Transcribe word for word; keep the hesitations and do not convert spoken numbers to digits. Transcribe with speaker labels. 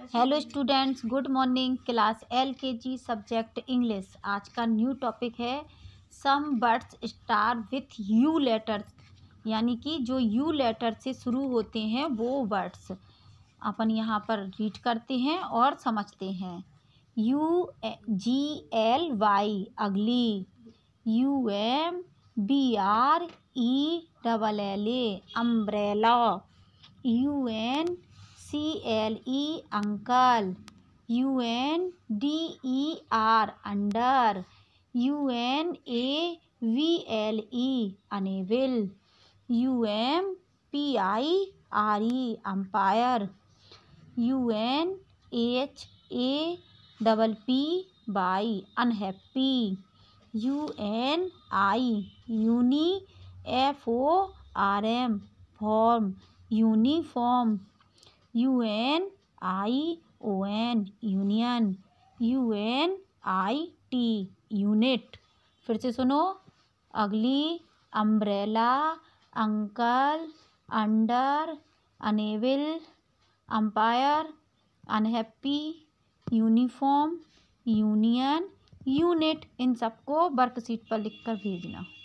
Speaker 1: Hello students, good morning. Class L K G subject English. आज का new topic है some words start with U letters, यानी कि जो यू लेटर से शुरू होते हैं वो वर्ड्स अपन यहाँ पर रीड करते हैं और समझते हैं। U G L Y ugly, U M B R E double L A umbrella, U N C L E uncle, U N D E R under, U N A V L E unable, U M P I R E umpire, U N H A double P Y unhappy, U N I uni F O R M form uniform, U N I O N union, U N I T unit. फिर से सुनो। Ugly, umbrella, uncle, under, unable, umpire, unhappy, uniform, union, unit. इन सबको worksheet पर लिखकर भेजना।